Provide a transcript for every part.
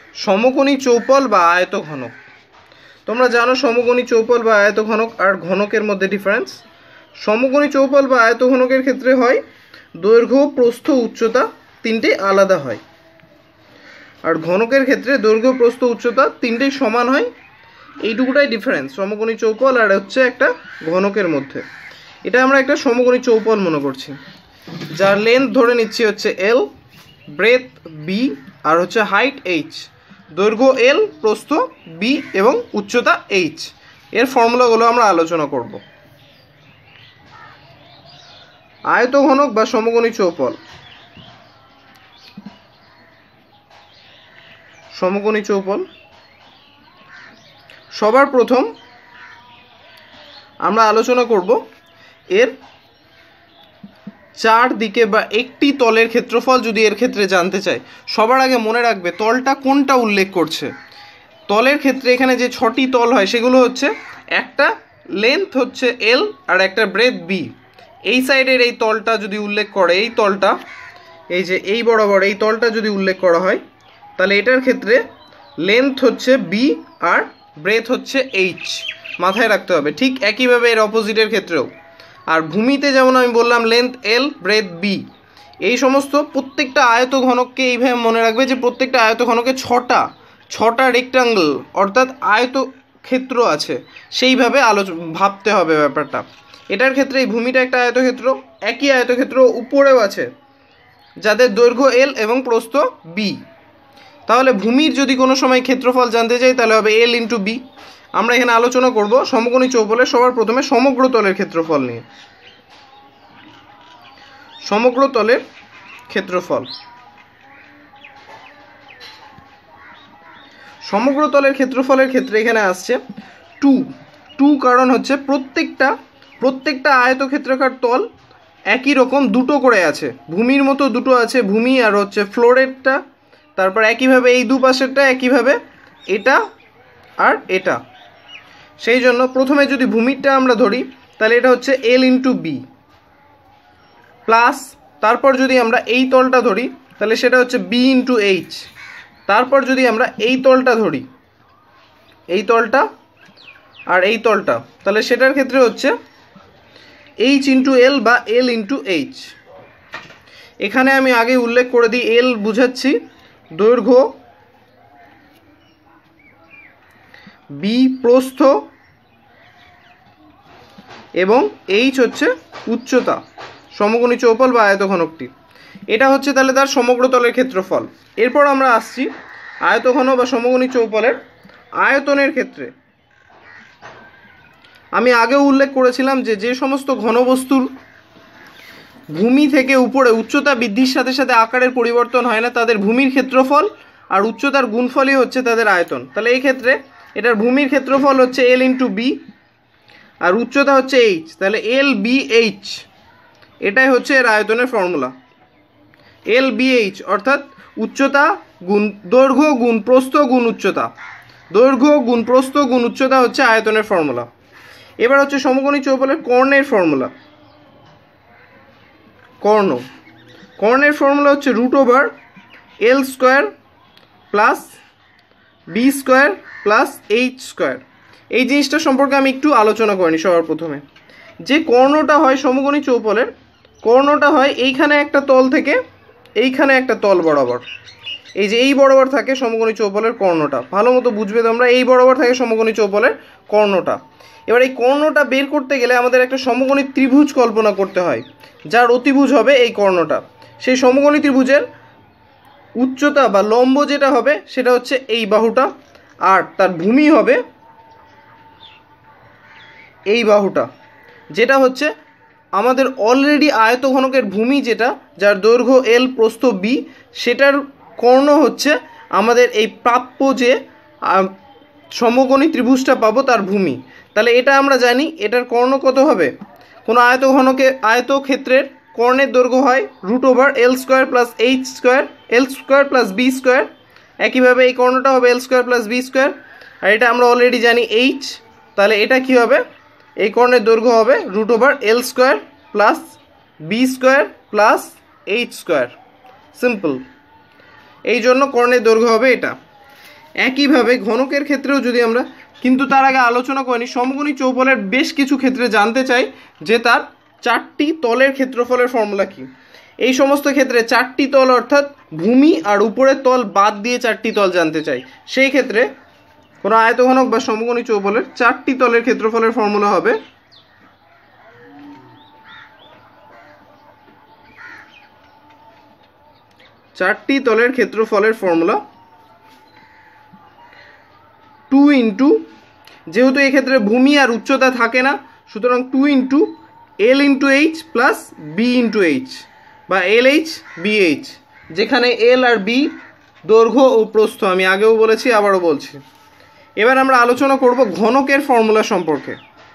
সমকোণী চৌপল বা আয়তঘনক। তোমরা জানো সমকোণী চৌপল বা আয়তঘনক আর ঘনকের মধ্যে ডিফারেন্স। সমকোণী চৌপল বা আয়তঘনকের ক্ষেত্রে হয় দৈর্ঘ্য, প্রস্থ, উচ্চতা তিনটেই আলাদা হয়, আর ঘনকের ক্ষেত্রে দৈর্ঘ্য, প্রস্থ, উচ্চতা তিনটেই সমান হয়। এইটুকুটাই ডিফারেন্স সমকোণী চৌপল আর হচ্ছে একটা ঘনকের মধ্যে। এটা আমরা একটা সমকোণী চৌপল মনে করছি, যার লেন্থ ধরে নিচ্ছি হচ্ছে এল, ব্রেথ বি, আর হচ্ছে হাইট এইচ। দৈর্ঘ্য এল, প্রস্থ বি এবং উচ্চতা এইচ। এর ফর্মুলাগুলো আমরা আলোচনা করব। আয়তঘনক বা সমকোণী চৌপল। সমকোণী চৌপল সবার প্রথম আমরা আলোচনা করব এর চারদিকে বা একটি তলের ক্ষেত্রফল যদি এর ক্ষেত্রে জানতে চাই, সবার আগে মনে রাখবে তলটা কোনটা উল্লেখ করছে। তলের ক্ষেত্রে এখানে যে 6টি তল হয় সেগুলো হচ্ছে, একটা লেন্থ হচ্ছে এল আর একটা ব্রেথ বি। এই সাইডের এই তলটা যদি উল্লেখ করে, এই তলটা, এই যে এই বরাবর এই তলটা যদি উল্লেখ করা হয়, তাহলে এটার ক্ষেত্রে লেন্থ হচ্ছে বি আর ব্রেথ হচ্ছে এইচ। মাথায় রাখতে হবে। ঠিক একইভাবে এর অপোজিটের ক্ষেত্রেও। আর ভূমিতে যেমন আমি বললাম লেন্থ এল, ব্রেথ বি। এই সমস্ত প্রত্যেকটা আয়তঘনককে এইভাবে মনে রাখবে যে প্রত্যেকটা আয়তঘনকে ছটা রেক্টাঙ্গল অর্থাৎ আয়তক্ষেত্র আছে, সেইভাবে ভাবতে হবে ব্যাপারটা। এটার ক্ষেত্রে এই ভূমিটা একটা আয়তক্ষেত্র, একই আয়তক্ষেত্র উপরেও আছে যাদের দৈর্ঘ্য এল এবং প্রস্থ বি। তাহলে ভূমির যদি কোনো সময় ক্ষেত্রফল জানতে চাই তাহলে হবে এল ইন্টু বি। আমরা এখানে আলোচনা করব সমকোণী চৌপলের সবার প্রথমে সমগ্র তলের ক্ষেত্রফল নিয়ে। সমগ্র তলের ক্ষেত্রফল। সমগ্র তলের ক্ষেত্রফলের ক্ষেত্রে এখানে আসছে 2, কারণ হচ্ছে প্রত্যেকটা আয়তক্ষেত্রাকার তল একই রকম দুটো করে আছে, ভূমির মতো দুটো আছে, ভূমি আর হচ্ছে ফ্লোরেরটা, তারপর একইভাবে এই দুপাশেরটা, একইভাবে এটা আর এটা। সেই জন্য প্রথমে যদি ভূমিরটা আমরা ধরি তাহলে এটা হচ্ছে এল ইন্টু বি প্লাস, তারপর যদি আমরা এই তলটা ধরি তাহলে সেটা হচ্ছে বি ইন্টু এইচ। তারপর যদি আমরা এই তলটা ধরি, এই তলটা আর এই তলটা, তাহলে সেটার ক্ষেত্রে হচ্ছে এইচ ইন্টু এল বা এল ইন্টু এইচ। এখানে আমি আগে উল্লেখ করে দিই, এল বুঝাচ্ছি দৈর্ঘ্য, বি প্রস্থ এবং এইচ হচ্ছে উচ্চতা সমকোণী চৌপল বা আয়তঘনকটি। এটা হচ্ছে তাহলে তার সমগ্র তলের ক্ষেত্রফল। এরপর আমরা আসছি আয়তঘন বা সমকোণী চৌপলের আয়তনের ক্ষেত্রে। আমি আগেও উল্লেখ করেছিলাম যে সমস্ত ঘনবস্তুর ভূমি থেকে উপরে উচ্চতা বৃদ্ধির সাথে সাথে আকারের পরিবর্তন হয় না, তাদের ভূমির ক্ষেত্রফল আর উচ্চতার গুণফলই হচ্ছে তাদের আয়তন। তাহলে এই ক্ষেত্রে এটার ভূমির ক্ষেত্রফল হচ্ছে এল ইন্টু বি আর উচ্চতা হচ্ছে এইচ, তাহলে এল বি এইচ। এটাই হচ্ছে এর আয়তনের ফর্মুলা, এল বি এইচ, অর্থাৎ উচ্চতা গুণ দৈর্ঘ্য গুণ প্রস্থ গুণ উচ্চতা। দৈর্ঘ্য গুণ প্রস্থ গুণ উচ্চতা হচ্ছে আয়তনের ফর্মুলা। এবার হচ্ছে সমকোণী চৌপলের কর্ণের ফর্মুলা। কর্ণের ফর্মুলা হচ্ছে root over L square plus B square plus H square. এই জিনিসটা সম্পর্কে আমি একটু আলোচনা করিনি। সবার প্রথমে যে কর্ণটা হয় সমকোণী চৌপলের, কর্ণটা হয় এইখানে একটা তল থেকে এইখানে একটা তল বরাবর। এই যে এই বরাবর থাকে সমকোণী চৌপলের কর্ণটা, ভালো মতো বুঝবে তোমরা। এই বরাবর থাকে সমকোণী চৌপলের কর্ণটা। এবার এই কর্ণটা বের করতে গেলে আমাদের একটা সমকোণী ত্রিভুজ কল্পনা করতে হয়, যার অতিভুজ হবে এই কর্ণটা। সেই সমকোণী ত্রিভুজের উচ্চতা বা লম্ব যেটা হবে সেটা হচ্ছে এই বাহুটা, আর তার ভূমি হবে এই বাহুটা, যেটা হচ্ছে আমাদের অলরেডি আয়তঘনকের ভূমি, যেটা যার দৈর্ঘ্য এল প্রস্থ বি, সেটার কর্ণ হচ্ছে আমাদের এই প্রাপ্য যে সমকোণী ত্রিভুজটা পাবো তার ভূমি। তাহলে এটা আমরা জানি এটার কর্ণ কত হবে। কোনো আয়তক্ষেত্রের কর্ণের দৈর্ঘ্য হয় root over L square plus H square, L square plus B square. একইভাবে এই কর্ণটা হবে L square plus B square, আর এটা আমরা অলরেডি জানি এইচ। তাহলে এটা কি হবে, এই কর্ণের দৈর্ঘ্য হবে root over L square plus B square plus H square. Simple. এই জন্য কর্ণের দৈর্ঘ্য হবে এটা। একইভাবে ঘনকের ক্ষেত্রেও যদি আমরা, কিন্তু তার আগে আলোচনা করিনি সমকোণী চৌপলের বেশ কিছু ক্ষেত্রে জানতে চাই যে তার চারটি তলের ক্ষেত্রফলের ফর্মুলা কি। এই সমস্ত ক্ষেত্রে চারটি তল অর্থাৎ ভূমি আর উপরের তল বাদ দিয়ে চারটি তল জানতে চাই। সেই ক্ষেত্রে কোনো আয়তঘনক বা সমকোণী চৌপলের চারটি তলের ক্ষেত্রফলের ফর্মুলা হবে চারটি তলের ক্ষেত্রফলের ফর্মুলা 2 ইন্টু, যেহেতু এক্ষেত্রে ভূমি আর উচ্চতা থাকে না সুতরাং 2 into L into H plus B into H বা এল এইচ বি এইচ, যেখানে এল আর বি দৈর্ঘ্য ও প্রস্থ, আমি আগেও বলেছি আবারও বলছি। এবার আমরা আলোচনা করব ঘনকের ফর্মুলা সম্পর্কে।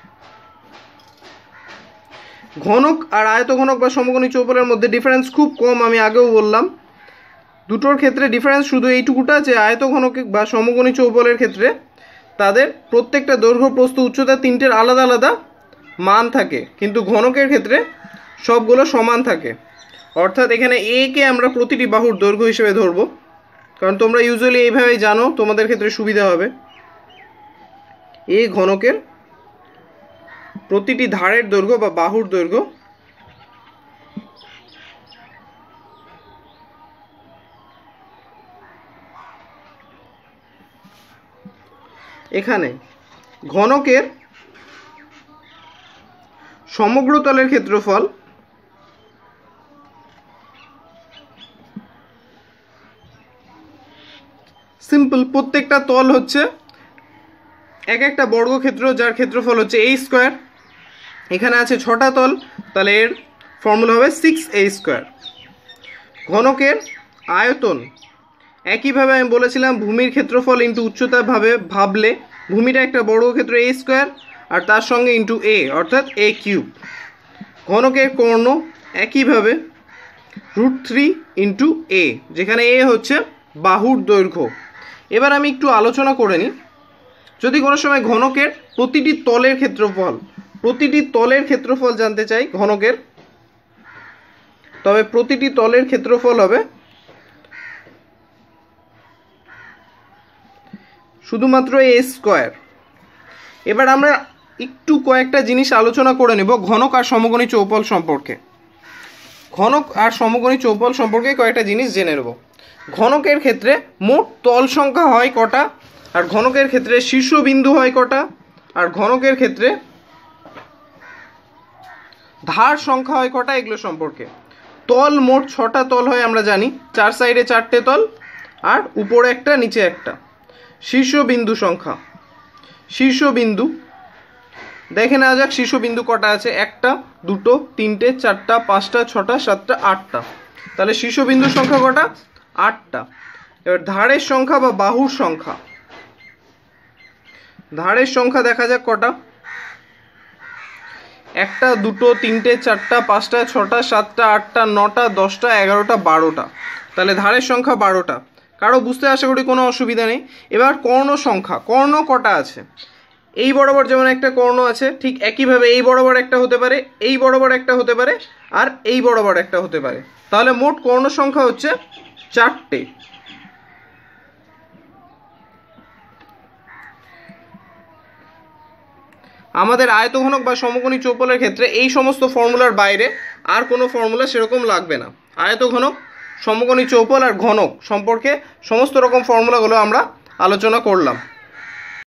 ঘনক আর আয়তঘনক বা সমকোণী চৌপলের মধ্যে ডিফারেন্স খুব কম, আমি আগেও বললাম। দুটোর ক্ষেত্রে ডিফারেন্স শুধু এইটুকুটা যে আয়তঘনক বা সমকোণী চৌপলের ক্ষেত্রে তাদের প্রত্যেকটা দৈর্ঘ্য প্রস্থ উচ্চতা তিনটের আলাদা আলাদা মান থাকে, কিন্তু ঘনকের ক্ষেত্রে সবগুলো সমান থাকে। অর্থাৎ এখানে এ কে আমরা প্রতিটি বাহুর দৈর্ঘ্য হিসেবে ধরবো, কারণ তোমরা ইউজুয়ালি এইভাবেই জানো, তোমাদের ক্ষেত্রে সুবিধা হবে। এ ঘনকের প্রতিটি ধারের দৈর্ঘ্য বা বাহুর দৈর্ঘ্য। এখানে ঘনকের সমগ্র তলের ক্ষেত্রফল সিম্পল, প্রত্যেকটা তল হচ্ছে এক একটা বর্গক্ষেত্র যার ক্ষেত্রফল হচ্ছে a স্কোয়ার। এখানে আছে 6টা তল, তাহলে এর ফর্মুলা হবে 6a স্কোয়ার। ঘনকের আয়তন একইভাবে আমি বলেছিলাম ভূমির ক্ষেত্রফল ইন্টু উচ্চতা ভাবলে ভূমিটা একটা বর্গক্ষেত্র a স্কোয়ার আর তার সঙ্গে ইন্টু a অর্থাৎ a কিউব। ঘনকের কর্ণ একইভাবে √3 ইন্টু a, যেখানে a হচ্ছে বাহুর দৈর্ঘ্য। এবার আমি একটু আলোচনা করে নিই, যদি কোনো সময় ঘনকের প্রতিটি তলের ক্ষেত্রফল জানতে চাই ঘনকের, তবে প্রতিটি তলের ক্ষেত্রফল হবে শুধুমাত্র a স্কোয়ার। এবার আমরা একটু কয়েকটা জিনিস আলোচনা করে নেব ঘনক আর সমকোণী চৌপল সম্পর্কে। ঘনক আর সমকোণী চৌপল সম্পর্কে কয়েকটা জিনিস জেনে নেব। ঘনকের ক্ষেত্রে মোট তল সংখ্যা হয় কটা, আর ঘনকের ক্ষেত্রে শীর্ষবিন্দু হয় কটা, আর ঘনকের ক্ষেত্রে ধার সংখ্যা হয় কটা, এগুলো সম্পর্কে। তল মোট 6টা তল হয় আমরা জানি, 4 সাইডে 4টে তল আর উপরে একটা নিচে একটা। শীর্ষবিন্দু সংখ্যা, শীর্ষবিন্দু দেখে নেওয়া যাক শীর্ষবিন্দু কটা আছে, 1টা 2টো 3টে 4টা 5টা 6টা 7টা 8টা, তাহলে শীর্ষবিন্দুর সংখ্যা কটা, 8টা। এবার ধারের সংখ্যা বা বাহুর সংখ্যা, ধারের সংখ্যা দেখা যাক কটা, 1টা 2টো 3টে 4টা 5টা 6টা 7টা 8টা 9টা 10টা 11টা 12টা, তাহলে ধারের সংখ্যা 12টা। কারো বুঝতে আশা করি কোনো অসুবিধা নেই। এবার কর্ণ সংখ্যা, কর্ণ কটা আছে, এই বরাবর যেমন একটা কর্ণ আছে ঠিক একইভাবে এই বরাবর একটা হতে পারে, এই বরাবর একটা হতে পারে আর এই বরাবর একটা হতে পারে, তাহলে মোট কর্ণ সংখ্যা হচ্ছে 4টে। আমাদের আয়তঘনক বা সমকোণী চৌপলের ক্ষেত্রে এই সমস্ত ফর্মুলার বাইরে আর কোনো ফর্মুলা সেরকম লাগবে না। আয়তঘনক, সমকোণী চৌপল আর ঘনক সম্পর্কে সমস্ত রকম ফর্মুলাগুলো আমরা আলোচনা করলাম।